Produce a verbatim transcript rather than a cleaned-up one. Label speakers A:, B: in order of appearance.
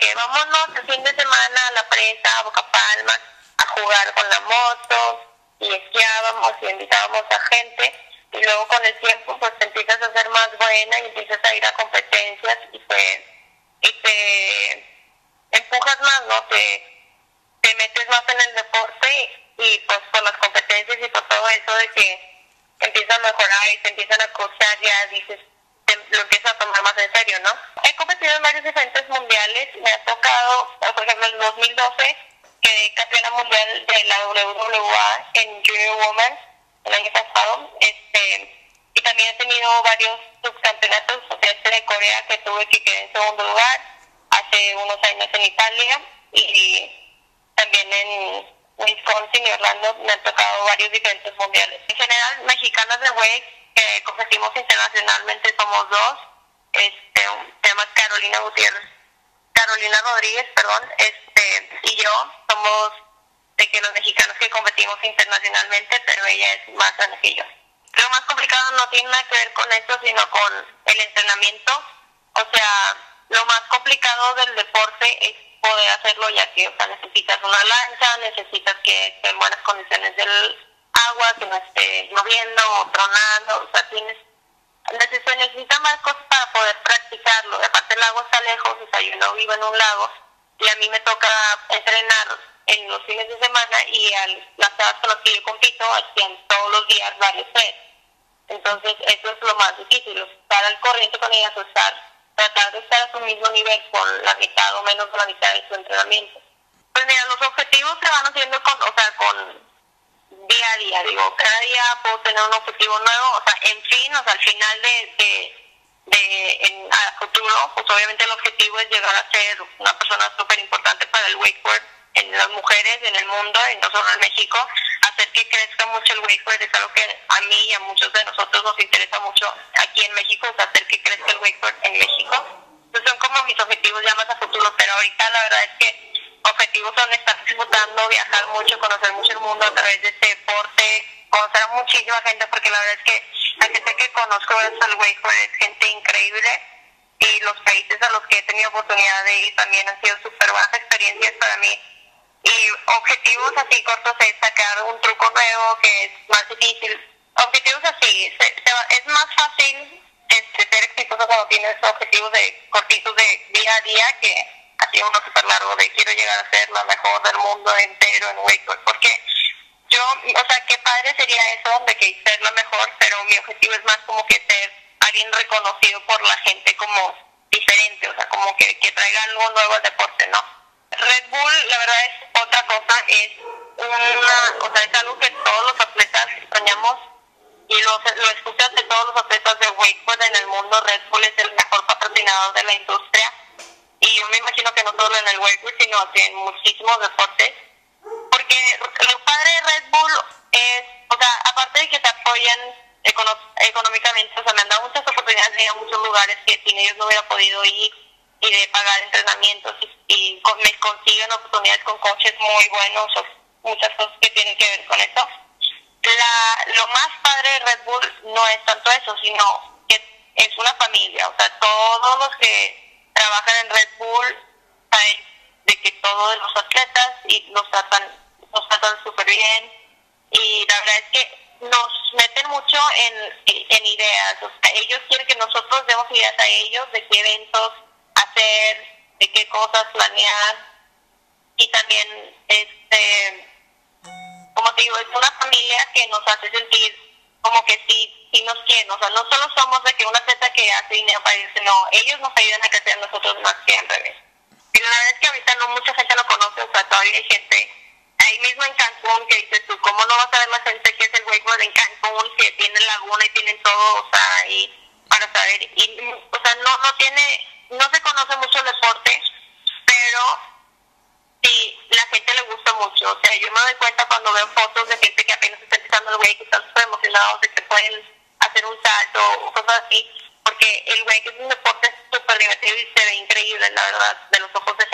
A: que vámonos el fin de semana a la presa, a Boca Palma, a jugar con la moto, y esquiábamos y invitábamos a gente, y luego con el tiempo pues te empiezas a ser más buena y empiezas a ir a competencias y pues y te empujas más, ¿no? Te, te metes más en el deporte y, y pues por las competencias y por todo eso de que empiezas a mejorar y te empiezan a costar, ya dices, te, lo empiezas a tomar más en serio, ¿no? He competido en varios diferentes mundiales, me ha tocado, por ejemplo, en dos mil doce, quedé campeona mundial de la W W A en Junior Woman el año pasado, este, y también he tenido varios subcampeonatos, o sea, este de Corea que tuve que quedar en segundo lugar, hace unos años en Italia, y también en Wisconsin y Orlando me han tocado varios diferentes mundiales. En general, mexicanas de wake que competimos internacionalmente somos dos, este, se llama Carolina Gutiérrez, Carolina Rodríguez, perdón, este, y yo somos de que los mexicanos que competimos internacionalmente, pero ella es más grande que yo. Lo más complicado no tiene nada que ver con eso, sino con el entrenamiento. O sea, lo más complicado del deporte es poder hacerlo, ya que, o sea, necesitas una lancha, necesitas que esté en buenas condiciones del agua, que no esté lloviendo o tronando, o sea, tienes, necesitas, necesitas más cosas para poder practicarlo. Y aparte el lago está lejos, o sea, yo no vivo en un lago, y a mí me toca entrenar en los fines de semana, y a las chavas con las que yo compito hacían todos los días varios sets. Entonces eso es lo más difícil, estar al corriente con ellas, o estar, tratar de estar a su mismo nivel con la mitad o menos de la mitad de su entrenamiento. Pues mira, los objetivos se van haciendo con, o sea, con día a día, digo, cada día puedo tener un objetivo nuevo, o sea, en fin, o sea, al final de, de, de en, a futuro, pues obviamente el objetivo es llegar a ser una persona súper importante para el wakeboard en las mujeres en el mundo, y no solo en México, hacer que crezca mucho el wakeboard es algo que a mí y a muchos de nosotros nos interesa mucho aquí en México, es hacer que crezca el wakeboard en México. Entonces son como mis objetivos ya más a futuro, pero ahorita la verdad es que objetivos son estar disfrutando, viajar mucho, conocer mucho el mundo a través de este deporte, conocer a muchísima gente, porque la verdad es que la gente que conozco gracias al wakeboard es gente increíble, y los países a los que he tenido oportunidad de ir también han sido súper buenas experiencias para mí. Y objetivos así cortos es sacar un truco nuevo que es más difícil. Objetivos así, se, se, es más fácil este, ser exitoso cuando tienes objetivos de cortitos de día a día que así uno súper largo de quiero llegar a ser la mejor del mundo entero en wakeboard. Porque yo, o sea, qué padre sería eso de que ser la mejor, pero mi objetivo es más como que ser alguien reconocido por la gente como diferente, o sea, como que, que traiga algo nuevo al deporte, ¿no? Red Bull, la verdad es otra cosa, es una, o sea, es algo que todos los atletas soñamos, y lo, lo escuchas de todos los atletas de wakeboard en el mundo. Red Bull es el mejor patrocinador de la industria, y yo me imagino que no solo en el wakeboard, sino en muchísimos deportes, porque lo padre de Red Bull es, o sea, aparte de que te apoyan econo económicamente, o sea, me han dado muchas oportunidades de ir a muchos lugares que sin ellos no hubiera podido ir, y de pagar entrenamientos, y, y con, me consiguen oportunidades con coaches muy buenos, o muchas cosas que tienen que ver con eso. La, lo más padre de Red Bull no es tanto eso, sino que es una familia, o sea, todos los que trabajan en Red Bull saben de que todos los atletas y los tratan nos tratan súper bien, y la verdad es que nos meten mucho en, en ideas, o sea, ellos quieren que nosotros demos ideas a ellos de qué eventos hacer, de qué cosas planear, y también este como te digo, es una familia que nos hace sentir como que sí, sí nos quieren, o sea, no solo somos de que una atleta que hace dinero para irse, no, ellos nos ayudan a crecer nosotros más que al revés. Y la verdad es que ahorita no mucha gente lo conoce, o sea, todavía hay gente ahí mismo en Cancún que dices tú, ¿cómo no vas a ver la gente que es el wakeboard en Cancún, que tienen laguna y tienen todo, o sea, ahí para saber, y, o sea, no, no tiene, no se conoce mucho el deporte, pero sí, la gente le gusta mucho, o sea, yo me doy cuenta cuando veo fotos de gente que apenas está empezando el wake, que están súper emocionados de que pueden hacer un salto o cosas así, porque el wake es un deporte súper divertido y se ve increíble, la verdad, de los ojos de